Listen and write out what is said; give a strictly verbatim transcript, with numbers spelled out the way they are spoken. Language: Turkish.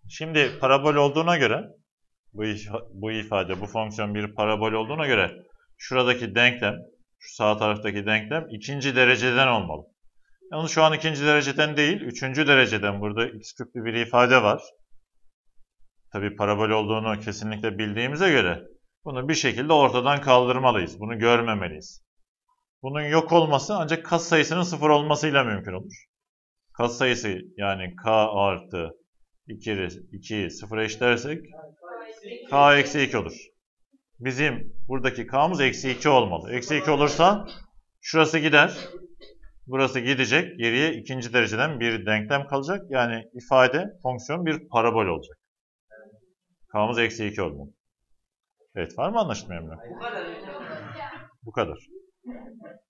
Şimdi parabol olduğuna göre bu, bu ifade, bu fonksiyon bir parabol olduğuna göre şuradaki denklem, şu sağ taraftaki denklem ikinci dereceden olmalı. Yalnız şu an ikinci dereceden değil, üçüncü dereceden. Burada x küplü bir ifade var. Tabii parabol olduğunu kesinlikle bildiğimize göre bunu bir şekilde ortadan kaldırmalıyız. Bunu görmemeliyiz. Bunun yok olması ancak katsayısının sıfır olmasıyla mümkün olur. Katsayısı yani k artı iki, ikiyi sıfıra eşitlersek k eksi iki olur. Bizim buradaki k'mız eksi iki olmalı. Eksi iki olursa şurası gider. Burası gidecek. Geriye ikinci dereceden bir denklem kalacak. Yani ifade, fonksiyon bir parabol olacak. K'mız eksi iki olmalı. Evet, var mı anlaşılmayan mı? Bu kadar.